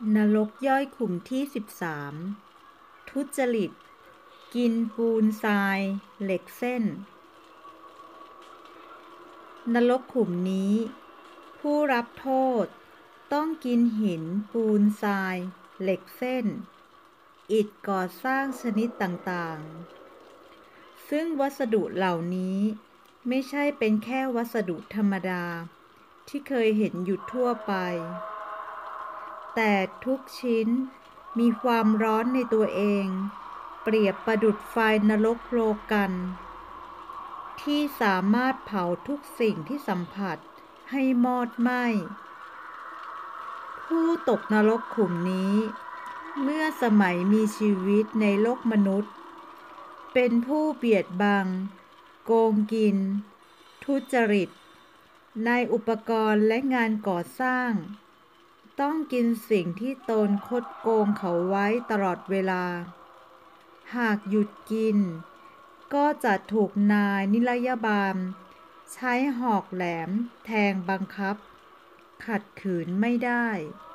นรกย่อยขุมที่13ทุจริตกินปูนทรายเหล็กเส้นนรกขุมนี้ผู้รับโทษต้องกินหินปูนทรายเหล็กเส้นอิฐก่อสร้างชนิดต่างๆซึ่งวัสดุเหล่านี้ไม่ใช่เป็นแค่วัสดุธรรมดาที่เคยเห็นอยู่ทั่วไปแต่ทุกชิ้นมีความร้อนในตัวเองเปรียบประดุจไฟนรกโลกันที่สามารถเผาทุกสิ่งที่สัมผัสให้มอดไหม้ผู้ตกนรกขุมนี้เมื่อสมัยมีชีวิตในโลกมนุษย์เป็นผู้เบียดบังโกงกินทุจริตในอุปกรณ์และงานก่อสร้างต้องกินสิ่งที่ตนคดโกงเขาไว้ตลอดเวลาหากหยุดกินก็จะถูกนายนิรยาบาลใช้หอกแหลมแทงบังคับขัดขืนไม่ได้